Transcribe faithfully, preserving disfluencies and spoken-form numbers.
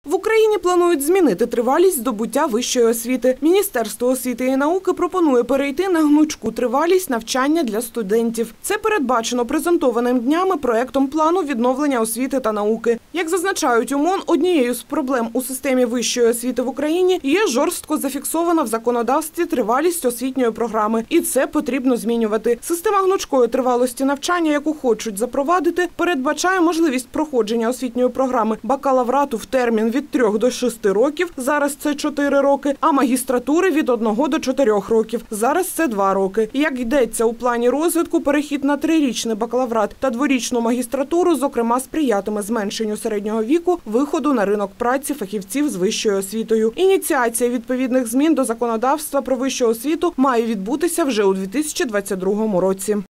В Україні планують змінити тривалість здобуття вищої освіти. Міністерство освіти і науки пропонує перейти на гнучку тривалість навчання для студентів. Це передбачено презентованим днями проектом плану відновлення освіти та науки. Як зазначають у МОН, однією з проблем у системі вищої освіти в Україні є жорстко зафіксована в законодавстві тривалість освітньої програми. І це потрібно змінювати. Система гнучкої тривалості навчання, яку хочуть запровадити, передбачає можливість проходження освітньої програми бакалаврату в термін від трьох до шести років, зараз це чотири роки, а магістратури від одного до чотирьох років, зараз це два роки. Як йдеться у плані розвитку, перехід на трирічний бакалаврат та дворічну магістратуру, зокрема, сприятиме зменшенню середнього віку виходу на ринок праці фахівців з вищою освітою. Ініціація відповідних змін до законодавства про вищу освіту має відбутися вже у дві тисячі двадцять другому році.